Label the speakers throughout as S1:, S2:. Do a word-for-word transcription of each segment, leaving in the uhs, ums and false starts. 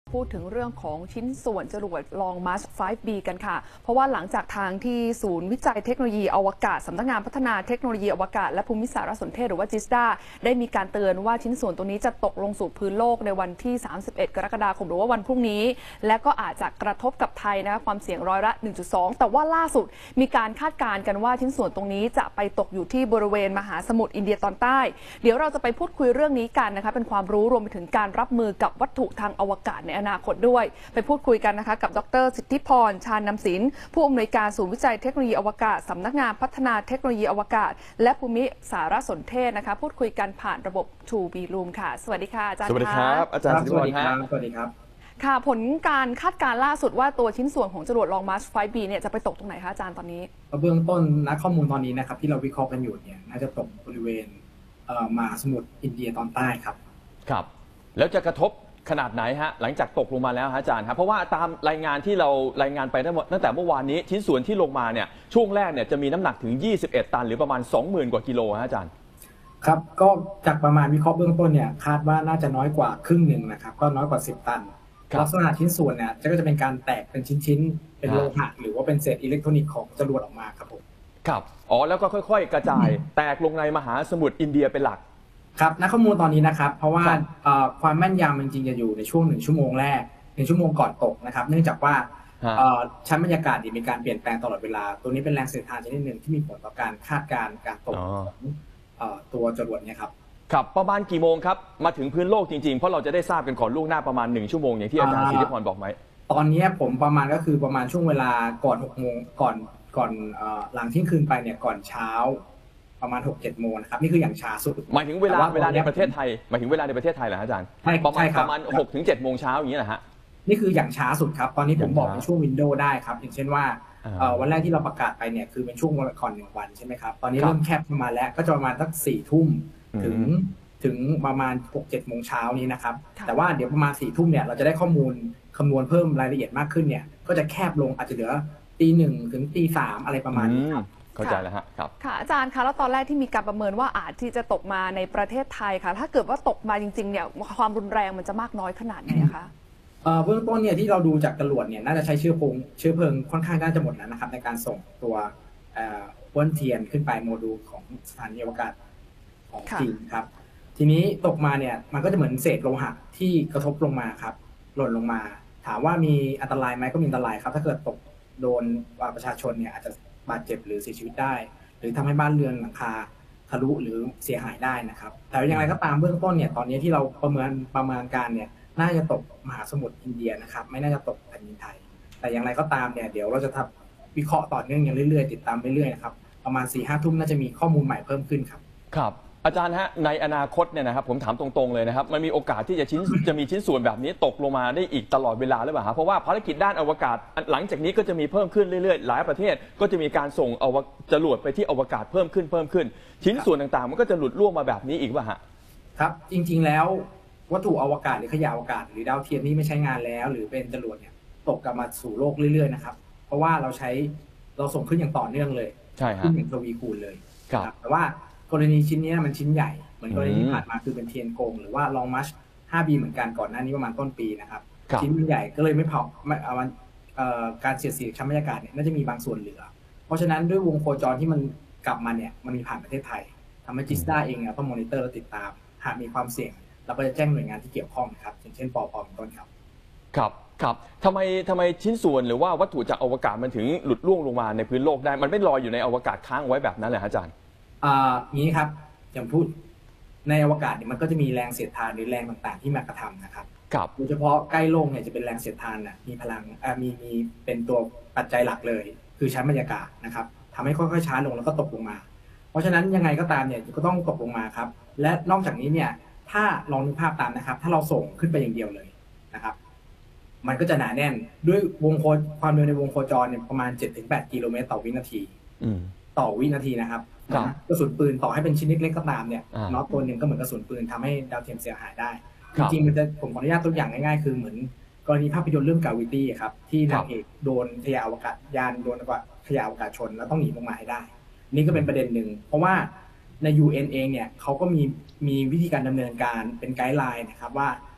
S1: พูดถึงเรื่องของชิ้นส่วนจรวด Long March ไฟว์ บี กันค่ะเพราะว่าหลังจากทางที่ศูนย์วิจัยเทคโนโลยีอวกาศสำนักงานพัฒนาเทคโนโลยีอวกาศและภูมิสารสนเทศหรือว่าจิสดาได้มีการเตือนว่าชิ้นส่วนตัวนี้จะตกลงสู่พื้นโลกในวันที่สามสิบเอ็ดกรกฎาคมหรือว่าวันพรุ่งนี้และก็อาจจะกระทบกับไทยนะคะความเสี่ยงร้อยละ หนึ่งจุดสอง แต่ว่าล่าสุดมีการคาดการณ์กันว่าชิ้นส่วนตรงนี้จะไปตกอยู่ที่บริเวณมหาสมุทรอินเดียตอนใต้เดี๋ยวเราจะไปพูดคุยเรื่องนี้กันนะคะเป็นความรู้รวมไปถึงการรับมือกับวัตถุทางอวกาศในอนาคตด้วยไปพูดคุยกันนะคะกับดร.สิทธิพร ชาญนำศิลป์ผู้อำนวยการศูนย์วิจัยเทคโนโลยีอวกาศสำนักงานพัฒนาเทคโนโลยีอวกาศและภูมิสารสนเทศนะคะพูดคุยกันผ่านระบบ ทู บี Room ค่ะสวัสดีค่ะอาจารย์
S2: สวัสดีครับอาจารย์
S3: สวัสดีครับสวัสดีครับ
S1: ค่ะผลการคาดการณ์ล่าสุดว่าตัวชิ้นส่วนของจรวด Long March ไฟว์ บี เนี่ยจะไปตกตรงไหนคะอาจารย์ตอนนี้
S3: เบื้องต้นณข้อมูลตอนนี้นะครับที่เราวิเคราะห์กันอยู่เนี่ยน่าจะตกบริเวณมหาสมุทรอินเดียตอนใต้ครับ
S2: ครับแล้วจะกระทบขนาดไหนฮะหลังจากตกลงมาแล้วฮะอาจารย์ครับเพราะว่าตามรายงานที่เรารายงานไปทั้งหมดตั้งแต่เมื่อวานนี้ชิ้นส่วนที่ลงมาเนี่ยช่วงแรกเนี่ยจะมีน้ำหนักถึงยี่สิบเอ็ดตันหรือประมาณ สองหมื่น กว่ากิโลฮะอาจารย์
S3: ครับก็จากประมาณวิเคราะห์เบื้องต้นเนี่ยคาดว่าน่าจะน้อยกว่าครึ่งหนึ่งนะครับก็น้อยกว่าสิบตันลักษณะชิ้นส่วนเนี่ยก็จะเป็นการแตกเป็นชิ้นๆเป็นโลหะหรือว่าเป็นเศษอิเล็กทรอนิกส์ของจรวดออกมาครับผม
S2: ครับอ๋อแล้วก็ค่อยๆกระจายแตกลงในมหาสมุทรอินเดียเป็นหลัก
S3: ครับณข้อมูลตอนนี้นะครับเพราะว่าความแม่นยำจริงๆจะอยู่ในช่วงหนึ่งชั่วโมงแรกหนึ่งชั่วโมงก่อนตกนะครับเนื่องจากว่าชั้นบรรยากาศมีการเปลี่ยนแปลงตลอดเวลาตัวนี้เป็นแรงเสียดทานชนิดหนึ่งที่มีผลต่อการคาดการณ์การตกของตัวจรวดเนี่ยครับ
S2: ครับประมาณกี่โมงครับมาถึงพื้นโลกจริงๆเพราะเราจะได้ทราบกันก่อนล่วงหน้าประมาณหนึ่งชั่วโมงอย่างที่อาจารย์ศิริพรบอกไหม
S3: ตอนนี้ผมประมาณก็คือประมาณช่วงเวลาก่อนหกโมงก่อนก่อนหลังเที่ยงคืนไปเนี่ยก่อนเช้าประมาณ หกเจ็ด โมงนะครับนี่คืออย่างช้าสุด
S2: หมายถึงเวลาเวลาในประเทศไทยหมายถึงเวลาในประเทศไทยเหรออาจารย์
S3: ใช่
S2: ประมาณประมาณ หกถึงเจ็ด โมงเช้าอย่างนี้แหละฮะ
S3: นี่คืออย่างช้าสุดครับตอนนี้ผมบอกเป็นช่วงวินโดว์ได้ครับอย่างเช่นว่าวันแรกที่เราประกาศไปเนี่ยคือเป็นช่วงวันก่อนหนึ่งวันใช่ไหมครับตอนนี้เริ่มแคบมาแล้วก็จะประมาณสักสี่ทุ่มถึงถึงประมาณ หกเจ็ด โมงเช้านี้นะครับแต่ว่าเดี๋ยวประมาณสี่ทุ่มเนี่ยเราจะได้ข้อมูลคำนวณเพิ่มรายละเอียดมากขึ้นเนี่ยก็จะแคบลงอาจจะเหลือตีหนึ่งถึงตีสามอะไรประมาณนี้ครับ
S2: เข้าใจแล้วฮะครับ
S1: ค่ะอาจารย์คะแล้วตอนแรกที่มีการประเมินว่าอาจที่จะตกมาในประเทศไทยค่ะถ้าเกิดว่าตกมาจริงๆเนี่ยความรุนแรงมันจะมากน้อยขนาดไหนคะ
S3: เบื้องต้นเนี่ยที่เราดูจากจรวดเนี่ยน่าจะใช้เชื้อเพลิงเชื้อเพลิงค่อนข้างน่าจะหมดแล้วนะครับในการส่งตัวว้นเทียนขึ้นไปโมดูลของสถานีอวกาศของจีนครับทีนี้ตกมาเนี่ยมันก็จะเหมือนเศษโลหะที่กระทบลงมาครับหล่นลงมาถามว่ามีอันตรายไหมก็มีอันตรายครับถ้าเกิดตกโดนประชาชนเนี่ยอาจจะบาดเจ็บหรือเสียชีวิตได้หรือทำให้บ้านเรือนหลังคาทะลุหรือเสียหายได้นะครับแต่อย่างไรก็ตามเบื้องต้นเนี่ยตอนนี้ที่เราประเมินประมาณการเนี่ยน่าจะตกมหาสมุทรอินเดียนะครับไม่น่าจะตกแผ่นดินไทยแต่อย่างไรก็ตามเนี่ยเดี๋ยวเราจะทำวิเคราะห์ต่อเนื่องอย่างเรื่อยๆติดตามเรื่อยๆนะครับประมาณ สี่ห้า ทุ่มน่าจะมีข้อมูลใหม่เพิ่มขึ้นครับ
S2: ครับอาจารย์ฮะในอนาคตเนี่ยนะครับผมถามตรงๆเลยนะครับมันมีโอกาสที่จะชิ้นจะมีชิ้นส่วนแบบนี้ตกลงมาได้อีกตลอดเวลาหรือเปล่าครับเพราะว่าภารกิจด้านอวกาศหลังจากนี้ก็จะมีเพิ่มขึ้นเรื่อยๆหลายประเทศก็จะมีการส่งอวจรวดไปที่อวกาศเพิ่มขึ้นเพิ่มขึ้นชิ้นส่วนต่างๆมันก็จะหลุดล่วงมาแบบนี้อีกป่ะฮะ
S3: ครับจริงๆแล้ววัตถุอวกาศหรือขยะอวกาศหรือดาวเทียมนี้ไม่ใช้งานแล้วหรือเป็นจรวดเนี่ยตกกลับมาสู่โลกเรื่อยๆนะครับเพราะว่าเราใช้เราส่งขึ้นอย่างต่อเนื่องเลย
S2: ใช่
S3: ขึ้นอย่างทวีคูณเลยแต่ว่ากรณีชิ้นนี้มันชิ้นใหญ่เหมือนกรณีที่ผ่านมาคือเป็นเทียนโกงหรือว่า Long March ไฟว์ บี เหมือนกันก่อนหน้านี้ประมาณต้นปีนะครับชิ้นมันใหญ่ก็เลยไม่พอการเสียดสีชั้นบรรยากาศเนี่ยน่าจะมีบางส่วนเหลือเพราะฉะนั้นด้วยวงโคจรที่มันกลับมาเนี่ยมันมีผ่านประเทศไทยทำให้จิสดาเองเนี่ยต้องมอนิเตอร์และติดตามหากมีความเสี่ยงเราก็จะแจ้งหน่วยงานที่เกี่ยวข้องนะครับอย่างเช่นปอปเป็นต้นครับ
S2: ครับครับทำไมทำไมชิ้นส่วนหรือว่าวัตถุจากอวกาศมันถึงหลุดล่วงลงมาในพื้นโลกได้มันไม่ลอยอยู่ในอวกาศค้างไว้แบบนั้นเลยอาจารย์
S3: อ่านี้ครับอย่างพูดในอวกาศเนี่ยมันก็จะมีแรงเสียดทานหรือแรงต่างๆที่มากระทำนะครับ
S2: ครับ
S3: โดยเฉพาะใกล้โลกเนี่ยจะเป็นแรงเสียดทานน่ะมีพลังอ่ามีมีเป็นตัวปัจจัยหลักเลยคือชั้นบรรยากาศนะครับทำให้ค่อยๆช้าลงแล้วก็ตกลงมาเพราะฉะนั้นยังไงก็ตามเนี่ยก็ต้องตกลงมาครับและนอกจากนี้เนี่ยถ้าลองนึกภาพตามนะครับถ้าเราส่งขึ้นไปอย่างเดียวเลยนะครับมันก็จะหนาแน่นด้วยวงโคความเร็วในวงโคจรเนี่ยประมาณ เจ็ดถึงแปด กิโลเมตรต่อวินาทีต่อวินาทีนะครับกระสุนปืนต่อให้เป็นชิ้นเล็กๆก็ตามเนี่ยน็อตตัวหนึ่งก็เหมือนกระสุนปืนทำให้ดาวเทียมเสียหายได้จริงๆมันจะผมขออนุญาตตัวอย่างง่ายๆคือเหมือนกรณีภาพยนตร์เรื่อง Gravity ครับที่นางเอกโดนขยะอวกาศยานโดนขยะอวกาศชนแล้วต้องหนีลงมาให้ได้นี่ก็เป็นประเด็นหนึ่งเพราะว่าใน ยู เอ็น เองเนี่ยเขาก็มีมีวิธีการดำเนินการเป็นไกด์ไลน์นะครับว่าถ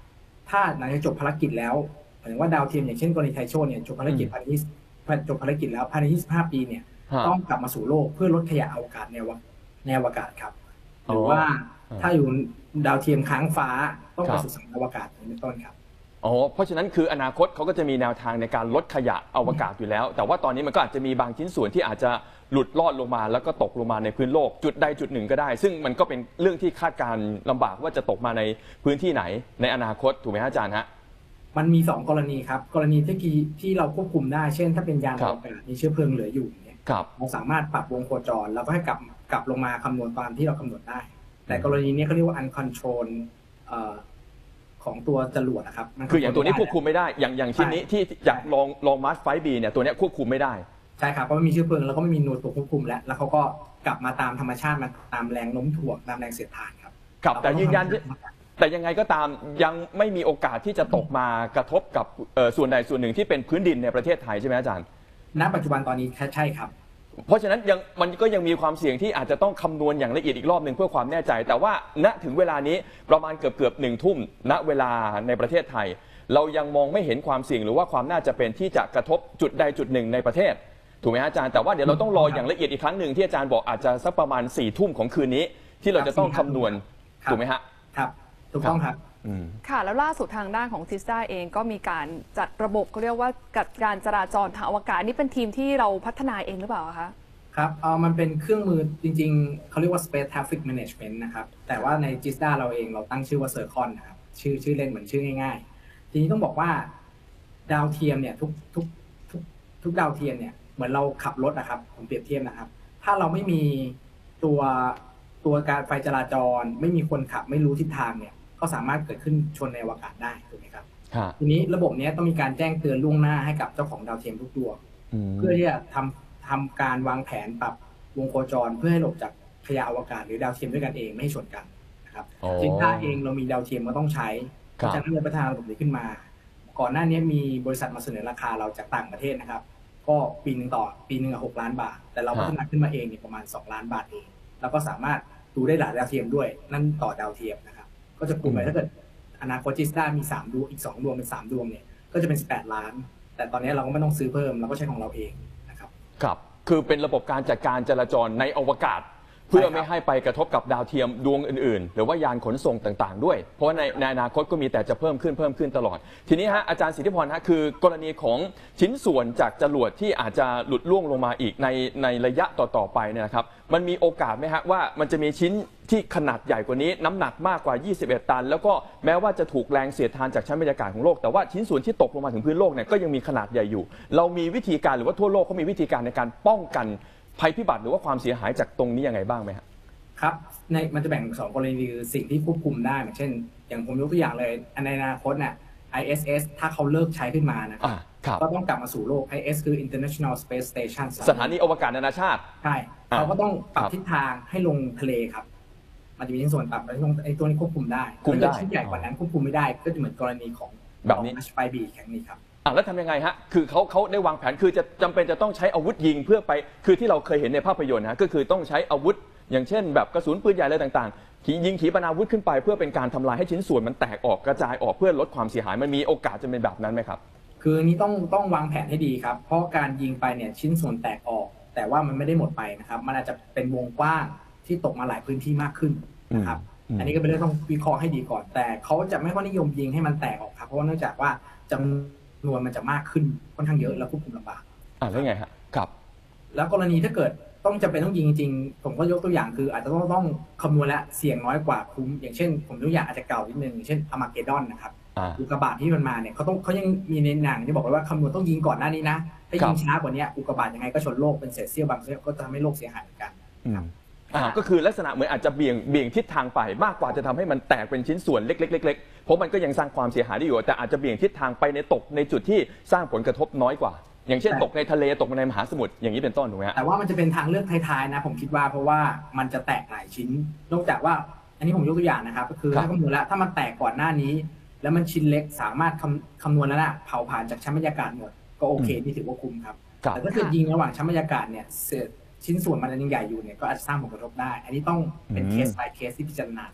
S3: ถ้าหลังจากจบภารกิจแล้วหมายถึงว่าดาวเทียมอย่างเช่นกรณีไทโชเนี่ยจบภารกิจภายในจบภารกิจแล้วภายในยี่สิบห้าปีเนี่ยต้องกลับมาสู่โลกเพื่อลดขยะอวกาศในในอวกาศครับหรือว่าถ้าอยู่ดาวเทียมค้างฟ้าต้องไปสู่สำอวกาศเป็นต้นครับ
S2: อ๋อเพราะฉะนั้นคืออนาคตเขาก็จะมีแนวทางในการลดขยะอวกาศอยู่แล้วแต่ว่าตอนนี้มันก็อาจจะมีบางชิ้นส่วนที่อาจจะหลุดลอดลงมาแล้วก็ตกลงมาในพื้นโลกจุดใดจุดหนึ่งก็ได้ซึ่งมันก็เป็นเรื่องที่คาดการณ์ลำบากว่าจะตกมาในพื้นที่ไหนในอนาคตถูกไหมอาจารย์ฮะ
S3: มันมีสองกรณีครับกรณีที่ที่เราควบคุมได้เช่นถ้าเป็นยานอวกาศมีเชื้อเพลิงเหลืออยู่เนี่ยเราสามารถปรับวงโคจรแล้วก็ให้กลับกลับลงมาคำนวณตามที่เรากำหนดได้แต่กรณีนี้เขาเรียกว่า uncontrol ของตัวจรวดนะครับ
S2: คืออย่างตัวนี้ควบคุมไม่ได้อย่างอย่างชิ้นนี้ที่อยากลองลองมาร์สไฟบีเนี่ยตัวนี้ควบคุมไม่ได้
S3: ใช่ครับเพราะมันมีเชื้อเพลิงแล้วก็ไม่มีหน่วยตัวควบคุมแล้วแล้วเขาก็กลับมาตามธรรมชาติมาตามแรงโน้มถ่วงตามแรงเสียดทานครับ
S2: ครับแต่ยืนยันแต่ยังไงก็ตามยังไม่มีโอกาสที่จะตกมากระทบกับส่วนใดส่วนหนึ่งที่เป็นพื้นดินในประเทศไทยใช่ไหมอาจารย์
S3: ณปัจจุบันตอนนี้ใช่ครับ
S2: เพราะฉะนั้นยังมันก็ยังมีความเสี่ยงที่อาจจะต้องคำนวณอย่างละเอียดอีกรอบหนึ่งเพื่อความแน่ใจแต่ว่าณถึงเวลานี้ประมาณเกือบเกือบหนึ่งทุ่มณเวลาในประเทศไทยเรายังมองไม่เห็นความเสี่ยงหรือว่าความน่าจะเป็นที่จะกระทบจุดใดจุดหนึ่งในประเทศถูกไหมอาจารย์แต่ว่าเดี๋ยวเราต้องรออย่างละเอียดอีกครั้งหนึ่งที่อาจารย์บอกอาจจะสักประมาณสี่ทุ่มของคืนนี้ที่เราจะต้องคำนวณถูกไหมฮะ
S3: ครับถูกต้องครับ
S1: ค่ะแล้วล่าสุดทางด้านของจิสด้าเองก็มีการจัดระบบเขาเรียกว่าจัดการจราจรทางอวกาศนี่เป็นทีมที่เราพัฒนาเองหรือเปล่าคะ
S3: ครับเออมันเป็นเครื่องมือจริงๆเขาเรียกว่า Space Traffic Management นะครับแต่ว่าในจิสด้าเราเองเราตั้งชื่อว่า Circon นะครับชื่อชื่อเล่นเหมือนชื่อง่ายๆทีนี้ต้องบอกว่าดาวเทียมเนี่ยทุกทุกทุกทุกดาวเทียมเนี่ยเหมือนเราขับรถนะครับผมเปรียบเทียบนะครับถ้าเราไม่มีตัวตัวการไฟจราจรไม่มีคนขับไม่รู้ทิศทางเนี่ยก็สามารถเกิดขึ้นชนในอวกาศได้ถูกไหมครับทีนี้ระบบนี้ต้องมีการแจ้งเตือนล่วงหน้าให้กับเจ้าของดาวเทียมทุกดวงเพื่อที่จะทำทำการวางแผนปรับวงโคจรเพื่อให้หลบจากขยะอวกาศหรือดาวเทียมด้วยกันเองไม่ให้ชนกันนะครับจินต้าเองเรามีดาวเทียมก็ต้องใช้เพราะฉะนั้นเราพัฒนาระบบนี้ขึ้นมาก่อนหน้านี้มีบริษัทมาเสนอราคาเราจากต่างประเทศนะครับก็ปีนึงต่อปีนึงหกล้านบาทแต่เราพัฒนาขึ้นมาเองเนี่ยประมาณสองล้านบาทเองแล้วก็สามารถดูได้หลายดาวเทียมด้วยนั่นต่อดาวเทียมนะครับก็จะคุมไปถ้าเกิดอนาคตจิสด้ามีสามดวงอีกสองดวงเป็นสามดวงเนี่ยก็จะเป็นสิบแปดล้านแต่ตอนนี้เราก็ไม่ต้องซื้อเพิ่มเราก็ใช้ของเราเองนะครับ
S2: ครับคือเป็นระบบการจัดการจราจรในอวกาศเพื่อไม่ให้ไปกระทบกับดาวเทียมดวงอื่นๆหรือว่ายานขนส่งต่างๆด้วยเพราะว่าในในอนาคตก็มีแต่จะเพิ่มขึ้นเพิ่มขึ้นตลอดทีนี้ฮะอาจารย์สิทธิพรฮะคือกรณีของชิ้นส่วนจากจรวดที่อาจจะหลุดล่วงลงมาอีกในในระยะต่อๆไปเนี่ยนะครับมันมีโอกาสไหมฮะว่ามันจะมีชิ้นที่ขนาดใหญ่กว่านี้น้ำหนักมากกว่ายี่สิบเอ็ดตันแล้วก็แม้ว่าจะถูกแรงเสียดทานจากชั้นบรรยากาศของโลกแต่ว่าชิ้นส่วนที่ตกลงมาถึงพื้นโลกเนี่ยก็ยังมีขนาดใหญ่อยู่เรามีวิธีการหรือว่าทั่วโลกเขามีวิธีการในการป้องกันภัยพิบัติหรือว่าความเสียหายจากตรงนี้ยังไงบ้างไหมครับ
S3: ครับในมันจะแบ่งสองกรณีคือสิ่งที่ควบคุมได้อย่างเช่นอย่างผมยกตัวอย่างเลยในอนาคตเนี่ย ไอ เอส เอส ถ้าเขาเลิกใช้ขึ้นมานะครับก็ต้องกลับมาสู่โลก ไอ เอส คือ International Space Station
S2: สถานีอวกาศนานาชาติ
S3: ใช่เขาก็ต้องปรับทิศทางให้ลงทะเลครับมันจะมีส่วนปรับในไอ้ตัวนี้ควบคุมได้ถ้าเกิดชิ้นใหญ่กว่านั้นควบคุมไม่ได้ก็จะเหมือนกรณีของ
S2: แบบนี้
S3: ไฟบีแข็งนี้ครับ
S2: อ่ะแล้วทำยังไงฮะคือเขาเขาได้วางแผนคือจะจำเป็นจะต้องใช้อาวุธยิงเพื่อไปคือที่เราเคยเห็นในภาพยนตร์นะก็คือต้องใช้อาวุธอย่างเช่นแบบกระสุนปืนใหญ่อะไรต่างๆขี่ยิงขีปนาวุธขึ้นไปเพื่อเป็นการทำลายให้ชิ้นส่วนมันแตกออกกระจายออกเพื่อลดความเสียหายมันมีโอกาสจะเป็นแบบนั้นไหมครับ
S3: คือนี้ต้องต้องวางแผนให้ดีครับเพราะการยิงไปเนี่ยชิ้นส่วนแตกออกแต่ว่ามันไม่ได้หมดไปนะครับมันอาจจะเป็นวงกว้างที่ตกมาหลายพื้นที่มากขึ้นนะครับอันนี้ก็เป็นเรื่องต้องวิเคราะห์ให้ดีก่อนแต่เขาจะไม่ค่อยนิยมยิงให้มันแตกออกครับเพราะว่าเนื่องจากว่าจำนวนมันจะมากขึ้นค่อนข้างเยอะแล้วควบคุมลำบาก
S2: อ่าแล้วไงฮะครับ
S3: แล้วกรณีถ้าเกิดต้องจำเป็นต้องยิงจริงๆผมก็ยกตัวอย่างคืออาจจะต้องต้องคำนวณและเสี่ยงน้อยกว่าคุ้มอย่างเช่นผมยกตัวอย่างอาจจะเก่านิดนึงเช่นอาร์มาเกดดอนนะครับอุกกาบาตที่มันมาเนี่ยเขาต้องเขายังมีในหนังที่บอกว่าคำนวณต้องยิงก่อนหน้านี้นะถ้ายิงช้ากว่านี้อุกกาบาตยังไงก็ชนโลกเป็นเศษเสี้ยวบางเสี้ยวก็จะทำให้โลกเสียหายเหมือนกัน
S2: อ่าก็คือลักษณะเหมือนอาจจะเบี่ยงเบี่ยงทิศทางไปมากกว่าจะทำให้มันแตกเป็นชิ้นส่วนเล็กๆๆๆเพราะมันก็ยังสร้างความเสียหายได้อยู่แต่อาจจะเบี่ยงทิศทางไปในตกในจุดที่สร้างผลกระทบน้อยกว่าอย่างเช่นตกในทะเลตกในมหาสมุทรอย่างนี้เป็นต้นถูกไหมฮะ
S3: แต่ว่ามันจะเป็นทางเลือกท้ายๆนะผมคิดว่าเพราะว่ามันจะแตกหลายชิ้นนอกจากว่าอันนี้ผมยกตัวอย่างนะครับก็คือถ้าคำนวณแล้วถ้ามันแตกก่อนหน้านี้แล้วมันชิ้นเล็กสามารถคำคำนวณแล้วนะเผาผ่านจากชั้นบรรยากาศหมดก็โอเคนี่ถือว่าคุ้มครับแต่ถ้าเกิดยิงระหว่างชั้นบรรยากาศเนี่ยชิ้นส่วนมันยังใหญ่อยู่เนี่ยก็อาจจะสร้างผลกระทบได้อันนี้ต้องเป็นเคส by เคสที่พิจารณาครับ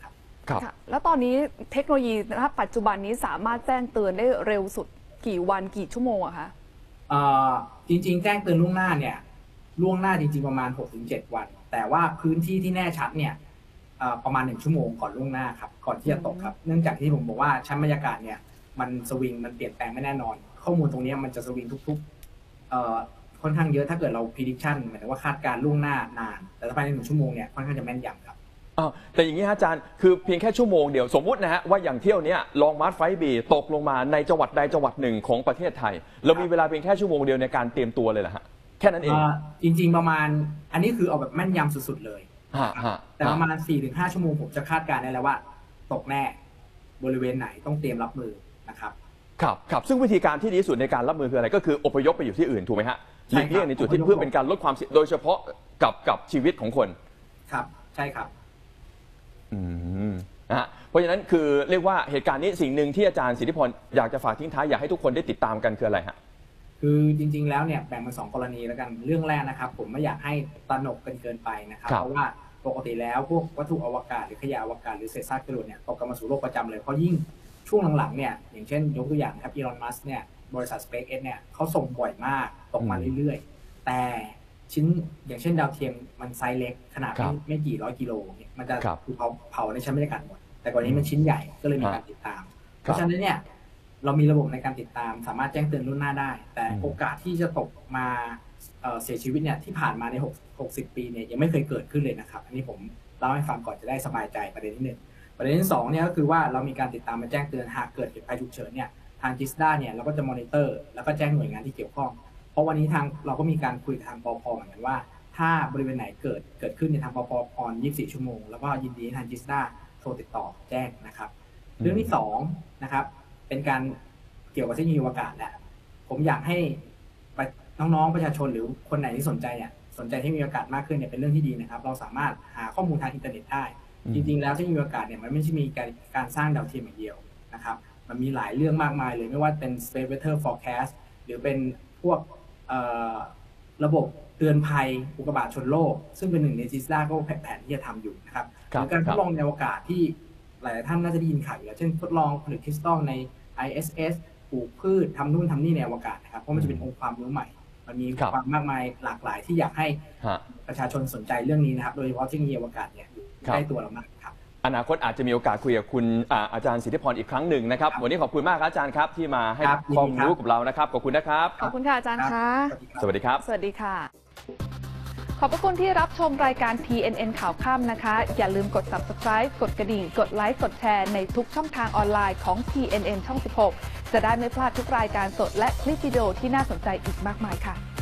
S2: ครับ
S1: ค่ะแล้วตอนนี้เทคโนโลยีณปัจจุบันนี้สามารถแจ้งเตือนได้เร็วสุดกี่วันกี่ชั่วโมงอะคะ
S3: เอ่อจริงๆแจ้งเตือนล่วงหน้าเนี่ยล่วงหน้าจริงๆประมาณ หกถึงเจ็ด วัน แต่ว่าพื้นที่ที่แน่ชัดเนี่ยเอ่อประมาณหนึ่งชั่วโมงก่อนล่วงหน้าครับก่อนที่จะตกครับเนื่องจากที่ผมบอกว่าชั้นบรรยากาศเนี่ยมันสวิงมันเปลี่ยนแปลงไม่แน่นอน ข้อมูลตรงนี้มันจะสวิงทุกๆเอ่อค่อนข้างเยอะถ้าเกิดเรา prediction หมายถึงว่าคาดการณ์ล่วงหน้านานแต่ภายในหนึ่งชั่วโมงเนี่ยค่อนข้างจะแม่นยำครับ
S2: อ้าวแต่อย่างนี้ฮะอาจารย์คือเพียงแค่ชั่วโมงเดียวสมมุตินะฮะว่าอย่างเที่ยวนี้ลองมาร์ทไฟบีตกลงมาในจังหวัดใดจังหวัดหนึ่งของประเทศไทยเรามีเวลาเพียงแค่ชั่วโมงเดียวในการเตรียมตัวเลยเหรอฮะแค่นั้นเอง
S3: จริงๆประมาณอันนี้คือเอาแบบแม่นยำสุดๆเลยแต่ประมาณ สี่ถึงห้า ชั่วโมงผมจะคาดการณ์ได้แล้วว่าตกแน่บริเวณไหนต้องเตรียมรับมือนะครับ
S2: ครับครับซึ่งวิธีการที่ดีที่สุดในการรับมือคืออะไรก็คืออพยพไปอยู่ที่อื่นถูกไหมฮะหลีกเลี่ยงในจุดที่เพื่อเป็นการลดความเสี่ยงโดยเฉพาะกับกับชีวิตของคน
S3: ครับใช่ครับ
S2: อืมนะฮะเพราะฉะนั้นคือเรียกว่าเหตุการณ์นี้สิ่งหนึ่งที่อาจารย์สิทธิพรอยากจะฝากทิ้งท้ายอยากให้ทุกคนได้ติดตามกันคืออะไรฮะ
S3: คือจริงๆแล้วเนี่ยแบ่งเป็นสองกรณีแล้วกันเรื่องแรกนะครับผมไม่อยากให้ตระหนกกันเกินไปนะครับเพราะว่าปกติแล้วพวกวัตถุอวกาศหรือขยะอวกาศหรือเศษซากจรวดเนี่ยตกกลับมาสู่โลกประจำเลยเพราะยิ่งช่วงหลังๆเนี่ยอย่างเช่นยกตัวอย่างครับอีลอนมัสก์เนี่ยบริษัท SpaceX เนี่ยเขาส่งบ่อยมากตกมาเรื่อยๆแต่ชิ้นอย่างเช่นดาวเทียมมันไซส์เล็กขนาดไม่ไม่กี่ร้อยกิโลเนี่ยมันจะถูกเผาเผาในชั้นบรรยากาศหมดแต่กรณีมันชิ้นใหญ่ก็เลยมีการติดตามเพราะฉะนั้นเนี่ยเรามีระบบในการติดตามสามารถแจ้งเตือนล่วงหน้าได้แต่โอกาสที่จะตกมาเสียชีวิตเนี่ยที่ผ่านมาในหกสิบปีเนี่ยยังไม่เคยเกิดขึ้นเลยนะครับอันนี้ผมเล่าให้ฟังก่อนจะได้สบายใจประเด็นที่หนึ่งประเด็นที่สองเนี่ยก็คือว่าเรามีการติดตามมาแจ้งเตือนหากเกิดเหตุภัยฉุกเฉินเนี่ยทางจิสด้าเนี่ยเราก็จะมอนิเตอร์แล้วก็แจ้งหน่วยงานที่เกี่ยวข้องเพราะวันนี้ทางเราก็มีการคุยกับทางปพเหมือนกันว่าถ้าบริเวณไหนเกิดเกิดขึ้นในทางปพออนยี่สิบสี่ชั่วโมงแล้วก็ยินดีทางจิสด้าโทรติดต่อแจ้งนะครับเรื่องที่สองนะครับเป็นการเกี่ยวกับเทคโนโลยีอวกาศแหละผมอยากให้น้องๆประชาชนหรือคนไหนที่สนใจเนี่ยสนใจที่มีอวกาศมากขึ้นเนี่ยเป็นเรื่องที่ดีนะครับเราสามารถหาข้อมูลทางอินเทอร์เน็ตได้จริงๆแล้วเทคโนโลยีอวกาศเนี่ยมันไม่ใช่มีการการสร้างดาวเทียมอย่างเดียวนะครับมันมีหลายเรื่องมากมายเลยไม่ว่าเป็น Space Weather Forecast หรือเป็นพวกระบบเตือนภัยอุกกาบาตชนโลกซึ่งเป็นหนึ่งในจิสด้าก็แผนที่จะทำอยู่นะครับหรือการทดลองในอวกาศที่หลายท่านน่าจะได้ยินข่าวอยู่แล้วเช่นทดลองผลิตคริสตัลใน ไอ เอส เอส ปลูกพืชทำนู่นทำนี่ในอวกาศนะครับเพราะมันจะเป็นองค์ความรู้ใหม่มันมีความมากมายหลากหลายที่อยากให้ประชาชนสนใจเรื่องนี้นะครับโดยเฉพาะเทคโนโลยีอวกาศเนี่ยใกล้ตัวเรามากครับ
S2: อนาคตอาจจะมีโอกาสคุยกับคุณอาจารย์สิทธิพรอีกครั้งหนึ่งนะครับวันนี้ขอบคุณมากครับอาจารย์ครับที่มาให้ความรู้กับเรานะครับขอบคุณนะครับ
S1: ขอบคุณค่ะอาจารย์คะ
S2: สวัสดีครับ
S1: สวัสดีค่ะขอบพระคุณที่รับชมรายการ ที เอ็น เอ็น ข่าวค่ำนะคะอย่าลืมกด ซับสไครบ์ กดกระดิ่งกดไลค์กดแชร์ในทุกช่องทางออนไลน์ของ ที เอ็น เอ็น ช่อง สิบหกจะได้ไม่พลาดทุกรายการสดและคลิปวิดีโอที่น่าสนใจอีกมากมายค่ะ